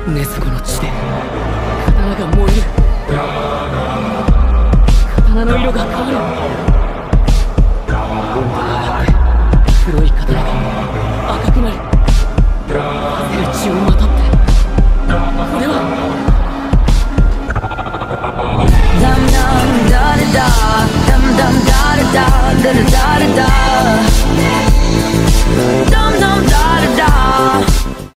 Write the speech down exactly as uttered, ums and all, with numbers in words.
禰豆子の血で刀が燃える。刀の色が変わる。温度が上がって黒い刀が赤くなる。焦る血をまとって、これはダムダムダルダダムダムダルダダルダルダ